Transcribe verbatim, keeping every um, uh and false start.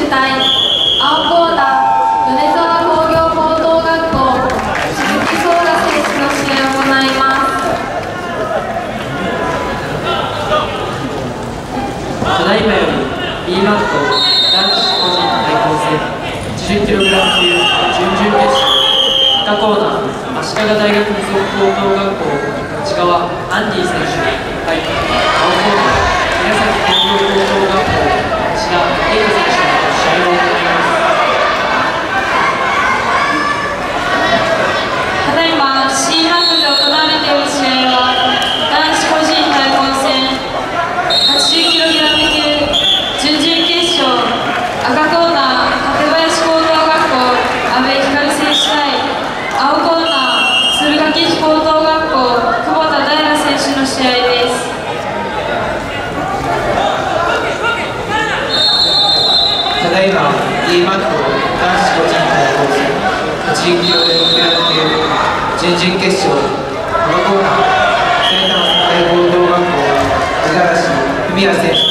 主対青コーナー米沢工業高等学校鈴木聡太選手の試合を行います。 ただいまより B マット男子個人対抗戦 じゅっキログラム 級準々決勝、赤コーナー足利大学附属高等学校内川アンディ選手対青コーナー宮崎工業高等学校内田英斗選手の試合を行います。 ただいま C マットで行われている試合は男子個人対抗戦 はちじゅっキログラム 級準々決勝、赤コーナー館林高等学校阿部光選手対青コーナー敦賀気比高等学校窪田大羅選手の試合です。 ただいま D マット男子個人対抗戦はちじゅっキログラム 級準々決勝、赤コーナー埼玉栄高等学校五十嵐文也選手